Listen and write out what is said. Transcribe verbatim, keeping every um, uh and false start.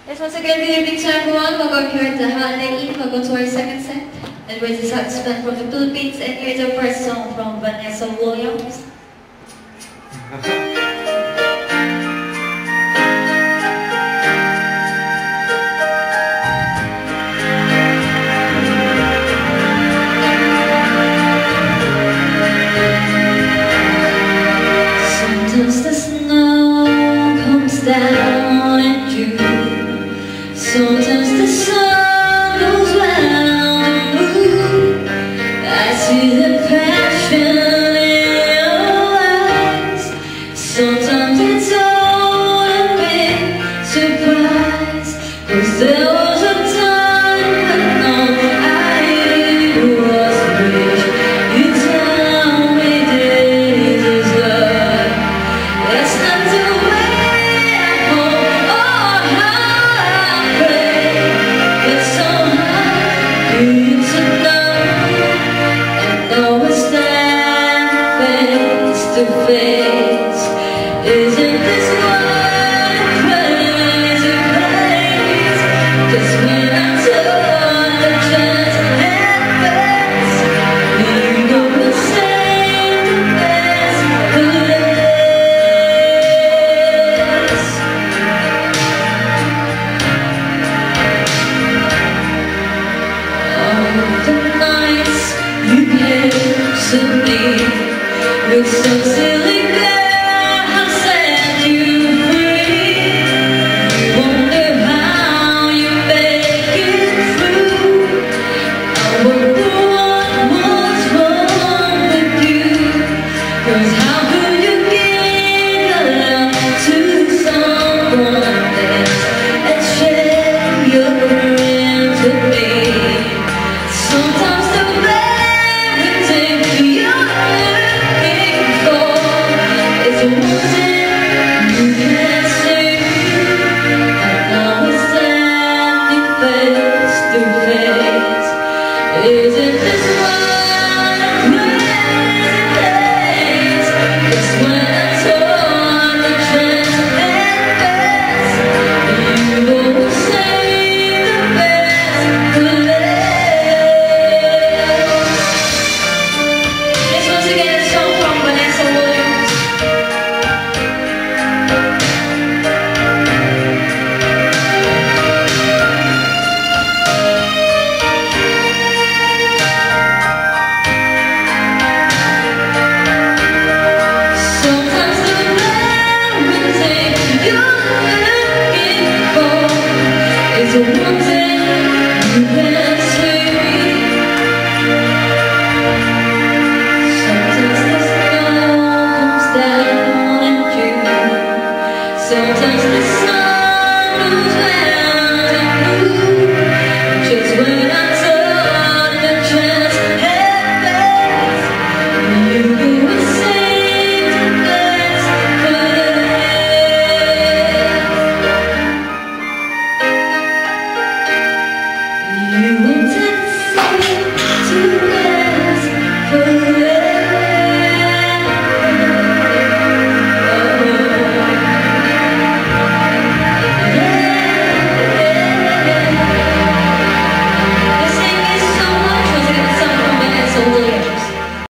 Yes, once again, good evening to everyone. Welcome here at the Holiday Inn. Welcome to our second set. And we're the saxophone from the Philippines. And here's our first song from Vanessa Williams. Sometimes the snow comes down in June. Sometimes the sun goes round the moon. I see the passion in your eyes. Sometimes it's all a big surprise, 'cause there was a time when all I did was wish you tell me this is love. That's not the way I hope or how I pray, but somehow you used to know, and always stand face to face. Isn't this what a crazy place? 'Cause when I took the chance at first, you know the same the best for less. All the nights you gave to me look so silly, girl, how set you free. Wonder how you make it through. I wonder what was wrong with you, 'cause how